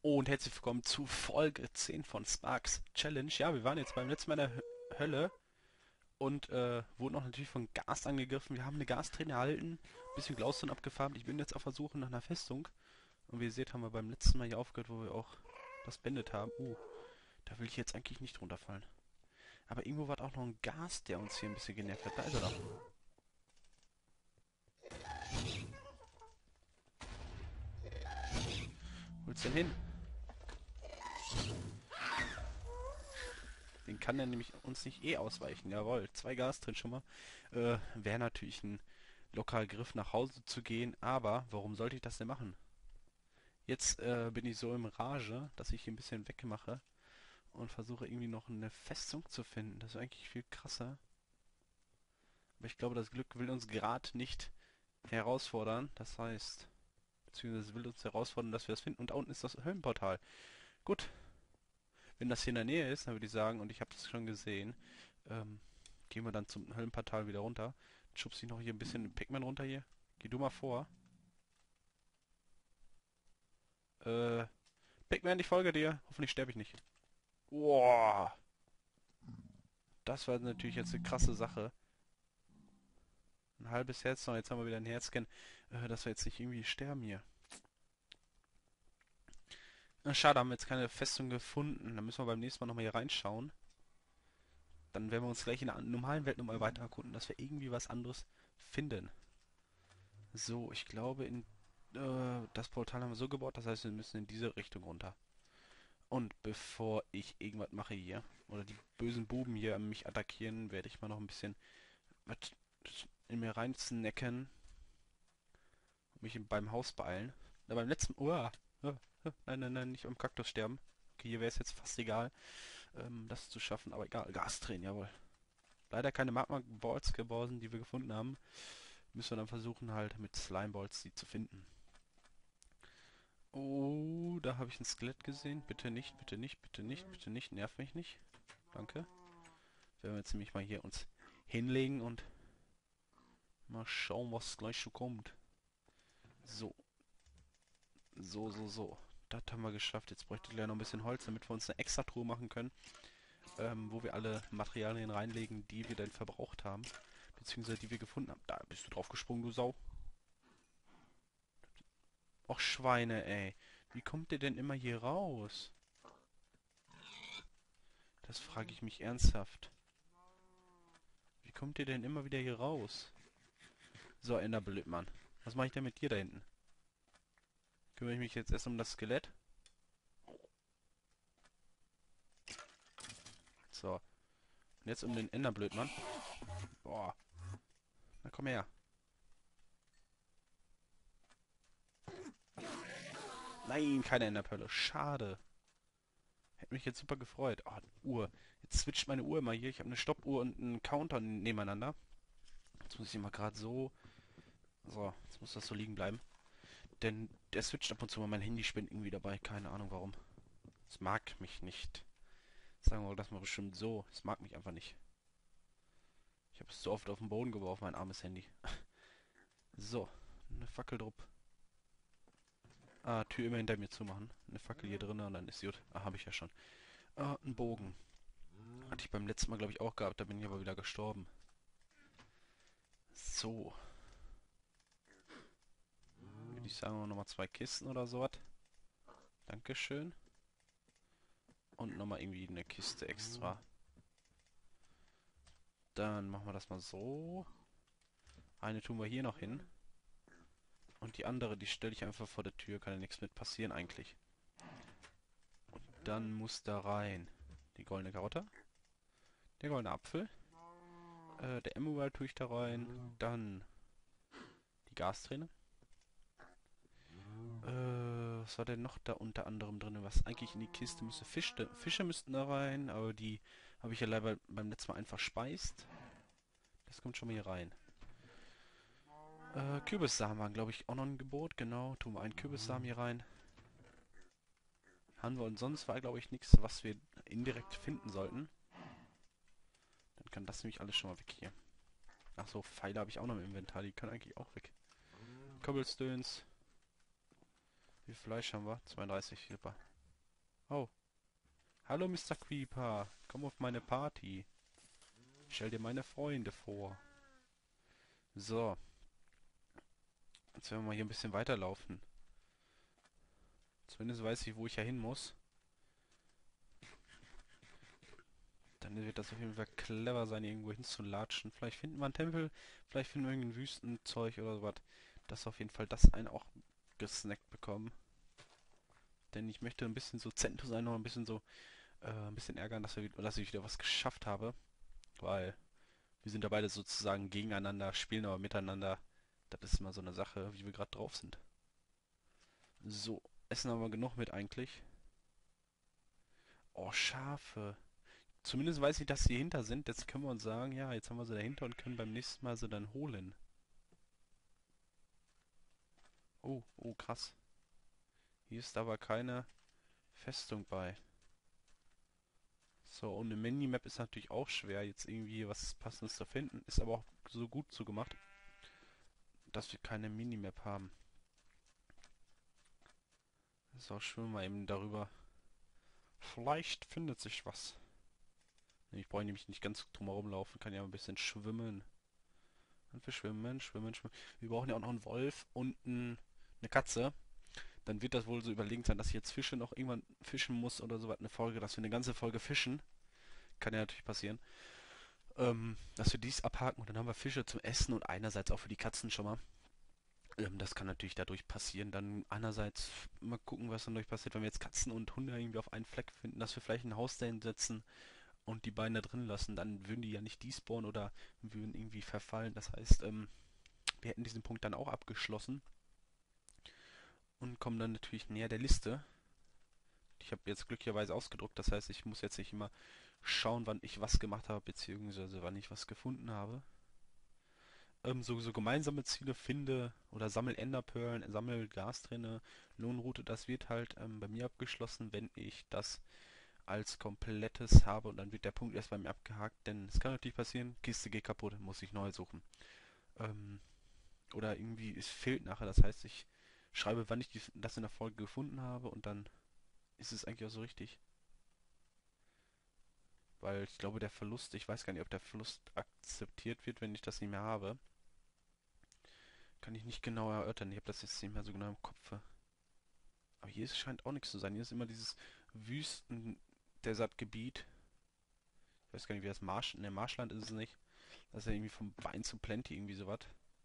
Und herzlich willkommen zu Folge 10 von Sparks Challenge. Ja, wir waren jetzt beim letzten Mal in der Hölle und wurden auch natürlich von Gas angegriffen. Wir haben eine Gasträne erhalten, ein bisschen Glowstone abgefarmt. Ich bin jetzt auf der Suche nach einer Festung. Und wie ihr seht, haben wir beim letzten Mal hier aufgehört, wo wir auch das beendet haben. Da will ich jetzt eigentlich nicht runterfallen. Aber irgendwo war auch noch ein Gas, der uns hier ein bisschen genervt hat. Da ist er doch. Wo willst du denn hin? Den kann er nämlich uns nicht ausweichen. Jawohl, zwei Gas drin schon mal. Wäre natürlich ein lockerer Griff nach Hause zu gehen, aber warum sollte ich das denn machen? Jetzt bin ich so im Rage, dass ich hier ein bisschen wegmache und versuche irgendwie noch eine Festung zu finden. Das ist eigentlich viel krasser. Aber ich glaube, das Glück will uns gerade nicht herausfordern. Das heißt, beziehungsweise will uns herausfordern, dass wir das finden. Und da unten ist das Höllenportal. Gut, wenn das hier in der Nähe ist, dann würde ich sagen, und ich habe das schon gesehen, gehen wir dann zum Höllenportal wieder runter. Schubst ich noch hier ein bisschen den Pac-Man runter hier. Geh du mal vor. Äh, Pac-Man, ich folge dir. Hoffentlich sterbe ich nicht. Boah, das war natürlich jetzt eine krasse Sache. Ein halbes Herz noch, jetzt haben wir wieder einen Herzscan. Dass wir jetzt nicht irgendwie sterben hier. Na, schade, haben wir jetzt keine Festung gefunden. Dann müssen wir beim nächsten Mal nochmal hier reinschauen. Dann werden wir uns gleich in der normalen Welt nochmal weiter erkunden, dass wir irgendwie was anderes finden. So, ich glaube, das Portal haben wir so gebaut, das heißt, wir müssen in diese Richtung runter. Und bevor ich irgendwas mache hier, oder die bösen Buben hier mich attackieren, werde ich mal noch ein bisschen was in mir rein snacken und mich beim Haus beeilen. Da beim letzten... nein, nein, nein, nicht am Kaktus sterben. Okay, hier wäre es jetzt fast egal, das zu schaffen, aber egal. Gastränen, jawohl. Leider keine Magma Balls geworden, die wir gefunden haben. Müssen wir dann versuchen, halt mit Slime Balls die zu finden. Oh, da habe ich ein Skelett gesehen. Bitte nicht, bitte nicht, bitte nicht, bitte nicht. Nerv mich nicht. Danke. Werden wir jetzt nämlich mal hier uns hinlegen und mal schauen, was gleich schon kommt. So, so. Das haben wir geschafft. Jetzt bräuchte ich gleich noch ein bisschen Holz, damit wir uns eine extra Truhe machen können, wo wir alle Materialien reinlegen, die wir dann verbraucht haben. Beziehungsweise die wir gefunden haben. Da bist du drauf gesprungen, du Sau. Och, Schweine, ey. Wie kommt ihr denn immer hier raus? Das frage ich mich ernsthaft. Wie kommt ihr denn immer wieder hier raus? So, Enderblödmann. Was mache ich denn mit dir da hinten? Kümmere ich mich jetzt erst um das Skelett? So. Und jetzt um den Enderblödmann. Boah. Na komm her. Nein, keine Enderperle. Schade. Hätte mich jetzt super gefreut. Oh, eine Uhr. Jetzt switcht meine Uhr mal hier. Ich habe eine Stoppuhr und einen Counter nebeneinander. Jetzt muss ich mal gerade so... So, jetzt muss das so liegen bleiben. Denn der switcht ab und zu mal. Mein Handy spinnt irgendwie dabei. Keine Ahnung warum. Es mag mich nicht. Sagen wir das mal bestimmt so. Es mag mich einfach nicht. Ich habe es so oft auf den Boden geworfen, mein armes Handy. So, eine Fackel drupp. Ah, Tür immer hinter mir zumachen. Eine Fackel hier drin und dann ist gut. Ah, habe ich ja schon. Ah, ein Bogen. Hatte ich beim letzten Mal, glaube ich, auch gehabt. Da bin ich aber wieder gestorben. So. Würde ich sagen, nochmal zwei Kisten oder sowas. Dankeschön. Und nochmal irgendwie eine Kiste extra. Dann machen wir das mal so. Eine tun wir hier noch hin. Und die andere, die stelle ich einfach vor der Tür. Kann ja nichts mit passieren eigentlich. Dann muss da rein die goldene Karotte. Der goldene Apfel. Der Emerald tue ich da rein. Dann die Gasträne. Was war denn noch da unter anderem drin? Was eigentlich in die Kiste müsste? Fische müssten da rein, aber die habe ich ja leider beim letzten Mal einfach speist. Das kommt schon mal hier rein. Kürbissamen waren, glaube ich, auch noch ein Gebot. Genau, tun wir einen Kürbissamen hier rein. Haben wir und sonst war, glaube ich, nichts, was wir indirekt finden sollten. Dann kann das nämlich alles schon mal weg hier. Ach so, Pfeile habe ich auch noch im Inventar. Die können eigentlich auch weg. Cobblestones. Wie viel Fleisch haben wir? 32, super. Oh, hallo Mr. Creeper, komm auf meine Party. Stell dir meine Freunde vor. So, jetzt werden wir mal hier ein bisschen weiterlaufen. Zumindest weiß ich, wo ich ja hin muss. Dann wird das auf jeden Fall clever sein, irgendwo hinzulatschen. Vielleicht finden wir einen Tempel, vielleicht finden wir irgendein Wüstenzeug oder sowas. Das auf jeden Fall das einen auch gesnackt bekommen. Denn ich möchte ein bisschen so Zento sein, noch ein bisschen so, ein bisschen ärgern, dass ich wieder was geschafft habe. Weil wir sind da beide sozusagen gegeneinander, spielen aber miteinander. Das ist immer so eine Sache, wie wir gerade drauf sind. So, essen haben wir genug mit eigentlich. Oh, Schafe. Zumindest weiß ich, dass sie hinter sind. Jetzt können wir uns sagen, ja, jetzt haben wir sie dahinter und können beim nächsten Mal sie dann holen. Oh, oh, krass. Hier ist aber keine Festung bei. So, und eine Minimap ist natürlich auch schwer, jetzt irgendwie was Passendes zu finden. Ist aber auch so gut so gemacht, dass wir keine Minimap haben. So, schwimmen wir eben darüber. Vielleicht findet sich was. Nee, ich brauche nämlich nicht ganz drumherum laufen, kann ja ein bisschen schwimmen. Und wir schwimmen, schwimmen, schwimmen. Wir brauchen ja auch noch einen Wolf und eine Katze. Dann wird das wohl so überlegt sein, dass ich jetzt Fische noch irgendwann fischen muss oder so was. Eine Folge, dass wir eine ganze Folge fischen. Kann ja natürlich passieren. Dass wir dies abhaken und dann haben wir Fische zum Essen und einerseits auch für die Katzen schon mal. Das kann natürlich dadurch passieren. Dann einerseits mal gucken, was dann dadurch passiert, wenn wir jetzt Katzen und Hunde irgendwie auf einen Fleck finden, dass wir vielleicht ein Haus dahin setzen und die beiden da drin lassen. Dann würden die ja nicht despawnen oder würden irgendwie verfallen. Das heißt, wir hätten diesen Punkt dann auch abgeschlossen und kommen dann natürlich näher der Liste. Ich habe jetzt glücklicherweise ausgedruckt, das heißt, ich muss jetzt nicht immer schauen, wann ich was gemacht habe, beziehungsweise wann ich was gefunden habe. So gemeinsame Ziele finde oder sammel Enderperlen, sammel Gasträne, Lohnroute, das wird halt bei mir abgeschlossen, wenn ich das als komplettes habe und dann wird der Punkt erst bei mir abgehakt, denn es kann natürlich passieren, Kiste geht kaputt, muss ich neu suchen. Ähm, oder irgendwie es fehlt nachher, das heißt, ich schreibe, wann ich das in der Folge gefunden habe und dann ist es eigentlich auch so richtig. Weil ich glaube, der Verlust, ich weiß gar nicht, ob der Verlust akzeptiert wird, wenn ich das nicht mehr habe. Kann ich nicht genau erörtern. Ich habe das jetzt nicht mehr so genau im Kopf. Aber hier scheint auch nichts zu sein. Hier ist immer dieses Wüsten-Desert-Gebiet. Ich weiß gar nicht, wie das Ne, Marschland ist es nicht. Das ist ja irgendwie vom Wein zu Plenty, irgendwie sowas.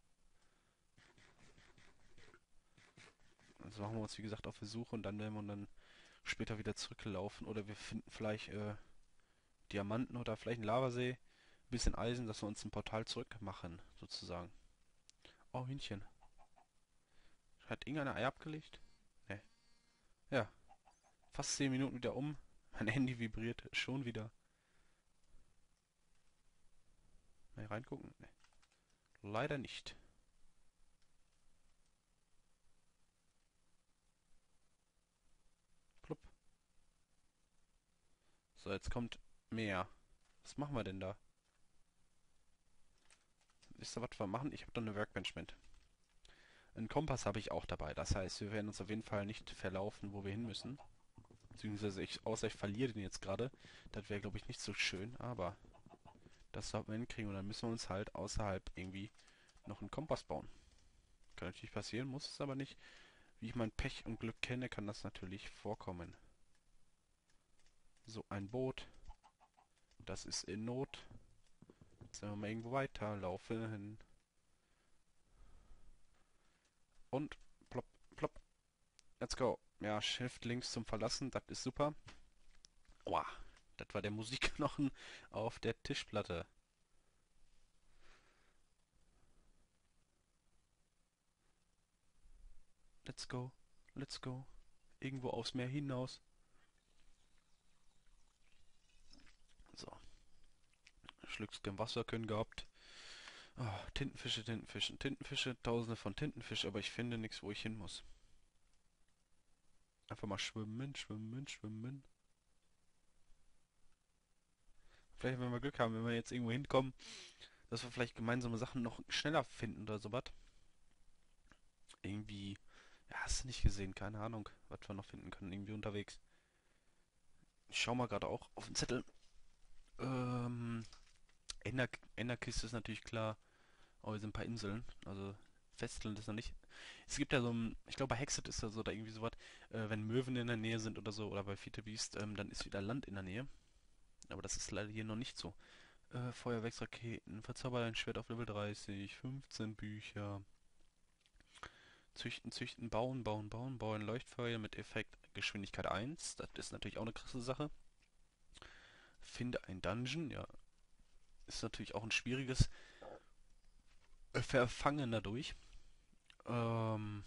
Also machen wir uns, wie gesagt, auf die Suche und dann werden wir dann später wieder zurücklaufen. Oder wir finden vielleicht Diamanten oder vielleicht einen Lavasee. Ein bisschen Eisen, dass wir uns ein Portal zurück machen, sozusagen. Oh, Hühnchen. Hat irgendeine Ei abgelegt? Ne. Ja, fast 10 Minuten wieder um. Mein Handy vibriert schon wieder. Mal reingucken? Nee. Leider nicht. Plupp. So, jetzt kommt mehr. Was machen wir denn da? Wisst ihr, was wir machen? Ich habe da eine Workbench mit. Einen Kompass habe ich auch dabei. Das heißt, wir werden uns auf jeden Fall nicht verlaufen, wo wir hin müssen. Beziehungsweise außer ich verliere den jetzt gerade. Das wäre, glaube ich, nicht so schön. Aber das sollten wir hinkriegen. Und dann müssen wir uns halt außerhalb irgendwie noch einen Kompass bauen. Kann natürlich passieren, muss es aber nicht. Wie ich mein Pech und Glück kenne, kann das natürlich vorkommen. So, ein Boot. Das ist in Not. Jetzt werden wir mal irgendwo weiterlaufen. Und plopp, plopp. Let's go. Ja, Shift links zum Verlassen, das ist super. Wow, das war der Musikknochen auf der Tischplatte. Let's go, let's go. Irgendwo aufs Meer hinaus. So, Schlückchen Wasser können gehabt. Oh, Tintenfische, Tintenfische, Tintenfische, tausende von Tintenfischen, aber ich finde nichts, wo ich hin muss. Einfach mal schwimmen, schwimmen, schwimmen. Vielleicht, wenn wir Glück haben, wenn wir jetzt irgendwo hinkommen, dass wir vielleicht gemeinsame Sachen noch schneller finden oder sowas. Irgendwie, ja, hast du nicht gesehen, keine Ahnung, was wir noch finden können, irgendwie unterwegs. Ich schau mal gerade auch auf den Zettel. Ähm, Enderkiste ist natürlich klar. Aber wir sind ein paar Inseln. Also Festland ist noch nicht. Es gibt ja so ein, ich glaube bei Hexet ist das so, da irgendwie sowas, wenn Möwen in der Nähe sind oder so, oder bei Fiete Beast, dann ist wieder Land in der Nähe. Aber das ist leider hier noch nicht so. Feuerwerksraketen, verzauber dein Schwert auf Level 30, 15 Bücher. Züchten, züchten, bauen, bauen, bauen, bauen Leuchtfeuer mit Effekt Geschwindigkeit 1. Das ist natürlich auch eine krasse Sache. Finde ein Dungeon, ja, ist natürlich auch ein schwieriges Verfangen dadurch. Ähm,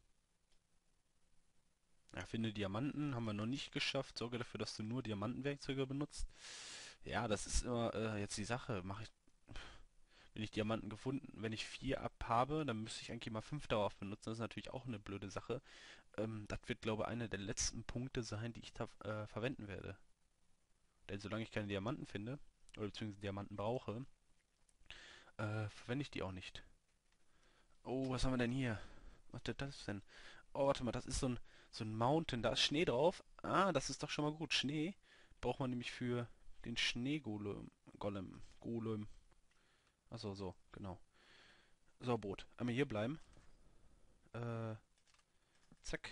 ja, finde Diamanten, haben wir noch nicht geschafft. Sorge dafür, dass du nur Diamantenwerkzeuge benutzt. Ja, das ist immer jetzt die Sache. Wenn ich Diamanten gefunden, wenn ich 4 ab habe, dann müsste ich eigentlich mal 5 darauf benutzen. Das ist natürlich auch eine blöde Sache. Das wird, glaube ich, einer der letzten Punkte sein, die ich da verwenden werde. Denn solange ich keine Diamanten finde, oder beziehungsweise Diamanten brauche, verwende ich die auch nicht. Oh, was haben wir denn hier? Was ist das denn? Oh, warte mal, das ist so ein Mountain, da ist Schnee drauf. Ah, das ist doch schon mal gut. Schnee braucht man nämlich für den Schneegolem. Golem. Achso, so, genau. So, Boot. Einmal hier bleiben. Äh, zack.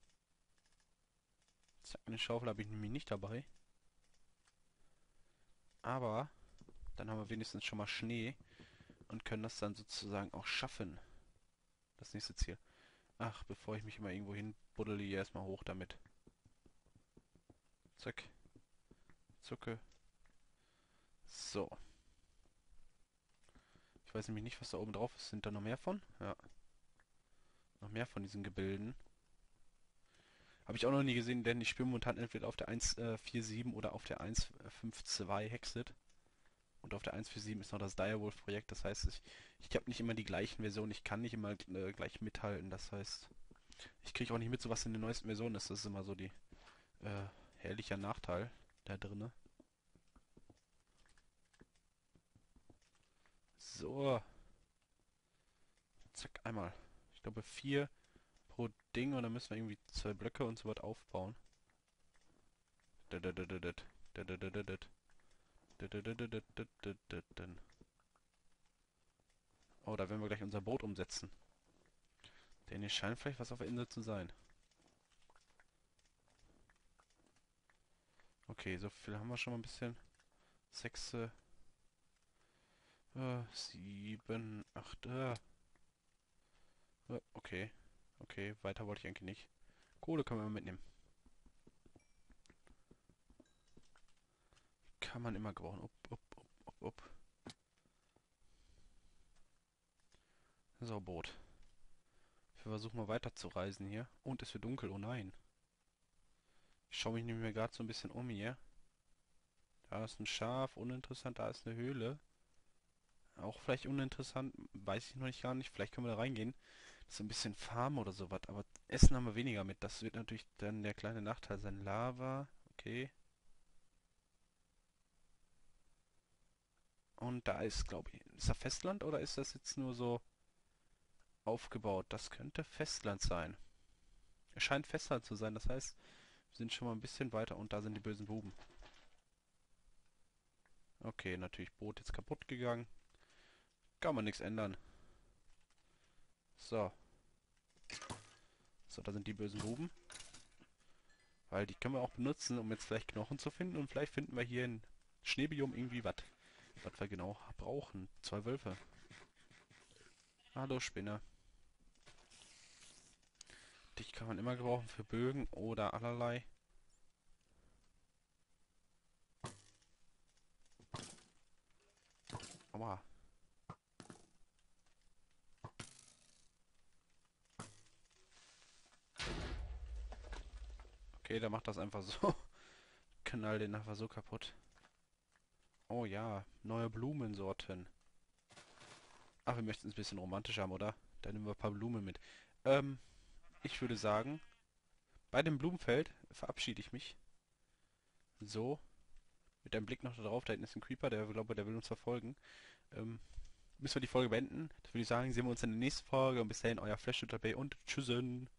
Zack, eine Schaufel habe ich nämlich nicht dabei. Aber dann haben wir wenigstens schon mal Schnee und können das dann sozusagen auch schaffen. Das nächste Ziel. Ach, bevor ich mich immer irgendwo hin buddel, hier erstmal hoch damit. Zack, zucke. So. Ich weiß nämlich nicht, was da oben drauf ist. Sind da noch mehr von? Ja, noch mehr von diesen Gebilden. Habe ich auch noch nie gesehen, denn ich spiele momentan entweder auf der 1.4.7 oder auf der 1.5.2 Hexit. Und auf der 1.4.7 ist noch das Direwolf-Projekt. Das heißt, ich habe nicht immer die gleichen Versionen. Ich kann nicht immer gleich mithalten. Das heißt, ich kriege auch nicht mit, so was in den neuesten Versionen ist. Das ist immer so die herrlicher Nachteil da drinne. So, zack, einmal. Ich glaube 4 pro Ding und dann müssen wir irgendwie 2 Blöcke und so was aufbauen. Dadadadadad, dadadadadad, dadadadadadadadadad. Oh, da werden wir gleich unser Boot umsetzen. Denn hier scheint vielleicht was auf der Insel zu sein. Okay, so viel haben wir schon mal ein bisschen. 6, 7, 8. Okay. Okay, weiter wollte ich eigentlich nicht. Kohle können wir mitnehmen. Kann man immer gebrauchen. Up, up, up, up, up. So, Boot. Wir versuchen mal weiter zu reisen hier. Und es wird dunkel. Oh nein. Ich schaue mich nämlich gerade so ein bisschen um hier. Da ist ein Schaf, uninteressant. Da ist eine Höhle. Auch vielleicht uninteressant, weiß ich noch nicht gar nicht. Vielleicht können wir da reingehen. Das ist so ein bisschen Farm oder sowas. Aber Essen haben wir weniger mit. Das wird natürlich dann der kleine Nachteil sein. Lava. Okay. Und da ist, glaube ich, ist das Festland oder ist das jetzt nur so aufgebaut? Das könnte Festland sein. Es scheint Festland zu sein. Das heißt, wir sind schon mal ein bisschen weiter und da sind die bösen Buben. Okay, natürlich Boot jetzt kaputt gegangen. Kann man nichts ändern. So. So, da sind die bösen Buben. Weil die können wir auch benutzen, um jetzt vielleicht Knochen zu finden. Und vielleicht finden wir hier in Schneebiom irgendwie was wir genau brauchen. 2 Wölfe. Hallo Spinne. Dich kann man immer gebrauchen für Bögen oder allerlei. Aua. Okay, der macht das einfach so. Knall den einfach so kaputt. Oh ja, neue Blumensorten. Ach, wir möchten es ein bisschen romantisch haben, oder? Dann nehmen wir ein paar Blumen mit. Ähm, Ich würde sagen, bei dem Blumenfeld verabschiede ich mich. So, mit einem Blick noch da drauf, da hinten ist ein Creeper, der glaube, der will uns verfolgen. Ähm, Müssen wir die Folge beenden. Das würde ich sagen, sehen wir uns in der nächsten Folge und bis dahin euer Flash dabei und tschüssen.